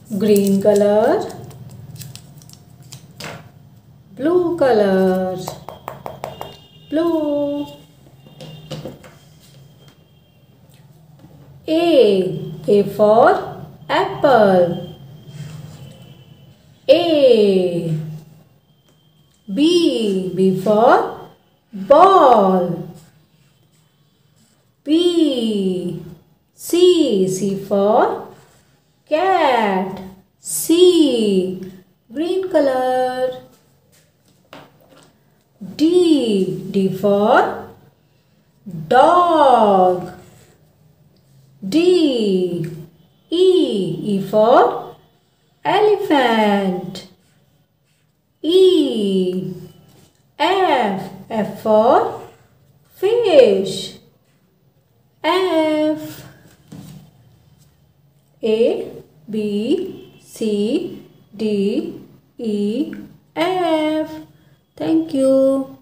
green color, blue color, blue. A for apple. A. B for ball. B. C for cat. C, green color. D for dog. E for elephant. F for fish. F. A, B, C, D, E, F. Thank you.